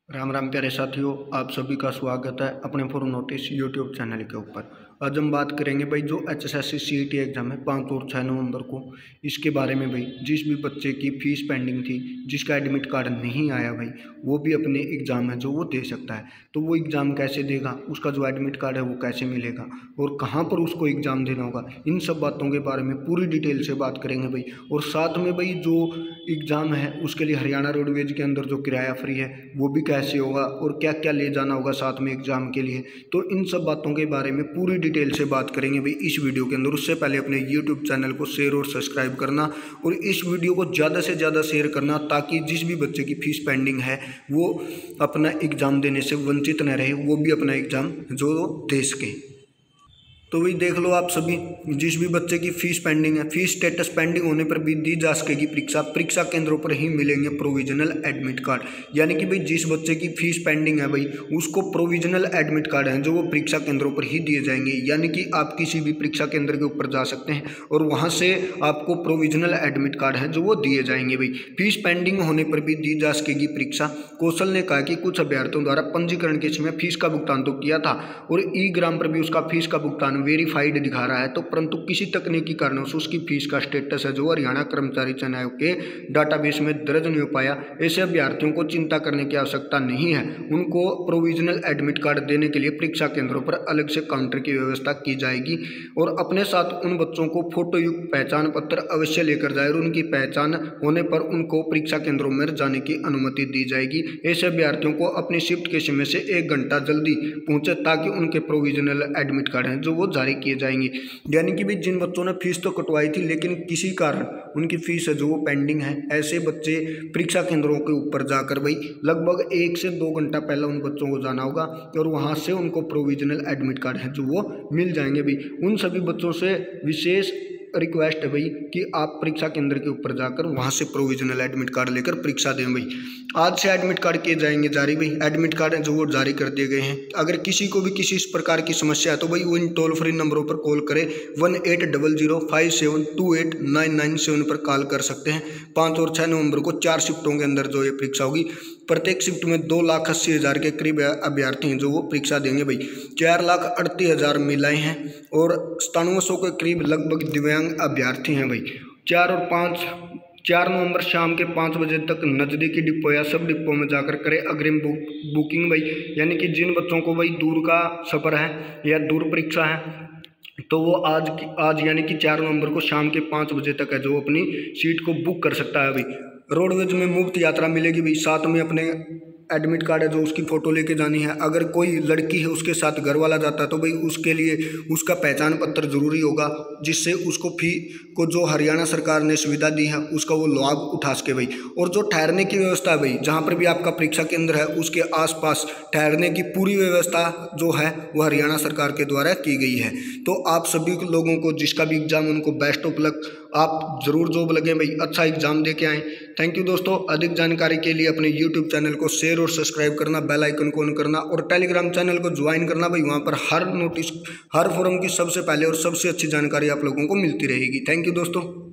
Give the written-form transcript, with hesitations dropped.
राम राम प्यारे साथियों, आप सभी का स्वागत है अपने फॉर नोटिस यूट्यूब चैनल के ऊपर। आज हम बात करेंगे भाई जो HSSC CET एग्ज़ाम है 5 और 6 नवंबर को, इसके बारे में भाई जिस भी बच्चे की फ़ीस पेंडिंग थी, जिसका एडमिट कार्ड नहीं आया भाई, वो भी अपने एग्ज़ाम है जो वो दे सकता है। तो वो एग्ज़ाम कैसे देगा, उसका जो एडमिट कार्ड है वो कैसे मिलेगा और कहाँ पर उसको एग्ज़ाम देना होगा, इन सब बातों के बारे में पूरी डिटेल से बात करेंगे भाई। और साथ में भाई जो एग्ज़ाम है उसके लिए हरियाणा रोडवेज के अंदर जो किराया फ्री है वो भी कैसे होगा और क्या क्या ले जाना होगा साथ में एग्ज़ाम के लिए, तो इन सब बातों के बारे में पूरी डिटेल से बात करेंगे भाई इस वीडियो के अंदर। उससे पहले अपने यूट्यूब चैनल को शेयर और सब्सक्राइब करना और इस वीडियो को ज़्यादा से ज़्यादा शेयर करना, ताकि जिस भी बच्चे की फ़ीस पेंडिंग है वो अपना एग्ज़ाम देने से वंचित न रहे, वो भी अपना एग्ज़ाम जो दे सके। तो वही देख लो आप सभी, जिस भी बच्चे की फ़ीस पेंडिंग है, फीस स्टेटस पेंडिंग होने पर भी दी जा सकेगी परीक्षा केंद्रों पर ही मिलेंगे प्रोविजनल एडमिट कार्ड। यानी कि भाई जिस बच्चे की फ़ीस पेंडिंग है भाई उसको प्रोविजनल एडमिट कार्ड है जो वो परीक्षा केंद्रों पर ही दिए जाएंगे। यानी कि आप किसी भी परीक्षा केंद्र के ऊपर जा सकते हैं और वहाँ से आपको प्रोविजनल एडमिट कार्ड है जो वो दिए जाएंगे भाई। फीस पेंडिंग होने पर भी दी जा सकेगी परीक्षा। कौशल ने कहा कि कुछ अभ्यर्थियों द्वारा पंजीकरण के समय फीस का भुगतान तो किया था और ई ग्राम पर भी उसका फीस का भुगतान वेरीफाइड दिखा रहा है, तो परंतु किसी तकनीकी कारणों से उसकी फीस का स्टेटस है जो हरियाणा कर्मचारी चयन आयोग के डाटाबेस में दर्ज नहीं हो पाया। ऐसे अभ्यर्थियों को चिंता करने की आवश्यकता नहीं है, उनको प्रोविजनल एडमिट कार्ड देने के लिए परीक्षा केंद्रों पर अलग से काउंटर की व्यवस्था की जाएगी और अपने साथ उन बच्चों को फोटो युक्त पहचान पत्र अवश्य लेकर जाए और उनकी पहचान होने पर उनको परीक्षा केंद्रों में जाने की अनुमति दी जाएगी। ऐसे अभ्यर्थियों को अपनी शिफ्ट के समय से 1 घंटा जल्दी पहुंचे ताकि उनके प्रोविजनल एडमिट कार्ड हैं जो वो जारी किए जाएंगे। यानी कि भाई जिन बच्चों ने फीस तो कटवाई थी लेकिन किसी कारण उनकी फीस है जो वो पेंडिंग है, ऐसे बच्चे परीक्षा केंद्रों के ऊपर जाकर भाई लगभग 1 से 2 घंटा पहले उन बच्चों को जाना होगा और वहां से उनको प्रोविजनल एडमिट कार्ड है जो वो मिल जाएंगे भाई। उन सभी बच्चों से विशेष रिक्वेस्ट है भाई कि आप परीक्षा केंद्र के ऊपर जाकर वहां से प्रोविजनल एडमिट कार्ड लेकर परीक्षा दें भाई। आज से एडमिट कार्ड किए जाएंगे जारी भाई, एडमिट कार्ड जो वो जारी कर दिए गए हैं। अगर किसी को भी किसी इस प्रकार की समस्या है तो भाई वो इन टोल फ्री नंबरों पर कॉल करें, 180057289997 पर कॉल कर सकते हैं। 5 और 6 नवंबर को 4 शिफ्टों के अंदर जो ये परीक्षा होगी, प्रत्येक शिफ्ट में 2,80,000 के करीब अभ्यर्थी हैं जो वो परीक्षा देंगे भाई। 4,38,000 महिलाएं हैं और 9700 के करीब लगभग दिव्यांग अभ्यर्थी हैं भाई। 4 नवंबर शाम के 5 बजे तक नज़दीकी डिपो या सब डिपो में जाकर करें अग्रिम बुकिंग भाई। यानी कि जिन बच्चों को भाई दूर का सफ़र है या दूर परीक्षा है तो वो आज यानी कि 4 नवंबर को शाम के 5 बजे तक है जो अपनी सीट को बुक कर सकता है भाई। रोडवेज में मुफ्त यात्रा मिलेगी भाई, साथ में अपने एडमिट कार्ड है जो उसकी फ़ोटो लेके जानी है। अगर कोई लड़की है उसके साथ घर वाला जाता है तो भाई उसके लिए उसका पहचान पत्र ज़रूरी होगा, जिससे उसको फी को जो हरियाणा सरकार ने सुविधा दी है उसका वो लाभ उठा सके भाई। और जो ठहरने की व्यवस्था है भाई, जहाँ पर भी आपका परीक्षा केंद्र है उसके आसपास ठहरने की पूरी व्यवस्था जो है वो हरियाणा सरकार के द्वारा की गई है। तो आप सभी लोगों को जिसका भी एग्ज़ाम उनको बेस्ट ऑफ लक, आप ज़रूर जॉब लगे भाई, अच्छा एग्ज़ाम दे के आएँ। थैंक यू दोस्तों। अधिक जानकारी के लिए अपने यूट्यूब चैनल को शेयर और सब्सक्राइब करना, बेल आइकन को ऑन करना और टेलीग्राम चैनल को ज्वाइन करना भाई। वहाँ पर हर नोटिस, हर फोरम की सबसे पहले और सबसे अच्छी जानकारी आप लोगों को मिलती रहेगी। थैंक यू दोस्तों।